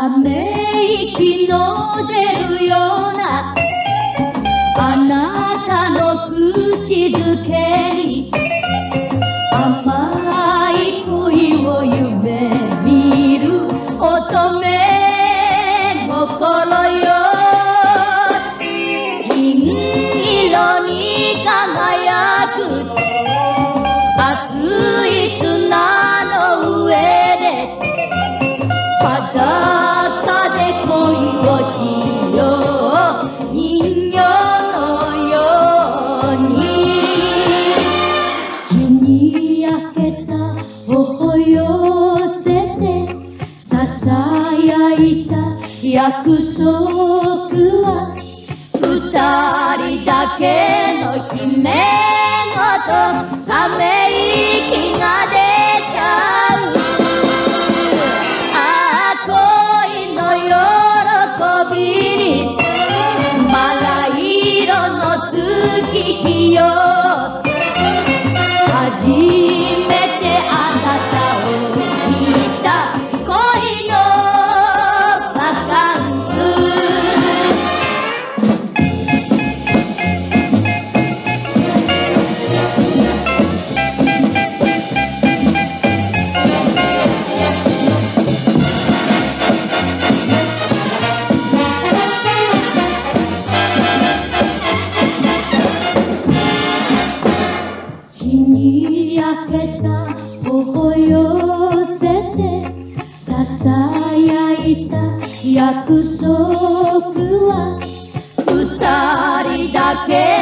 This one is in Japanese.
め息の出るようなあなたの口づけに甘い恋を夢見る乙女心よ。銀色に輝く熱い砂の上で裸で恋をしよう人形のように。日に焼けた頬寄せてささやいた約束は二人だけの姫ごとため息が出ちゃう。ああ恋の喜びにバラ色の月日よ。初めてあなたを見た恋のバカンス。日に焼けた頬寄せてささやいた約束は二人だけ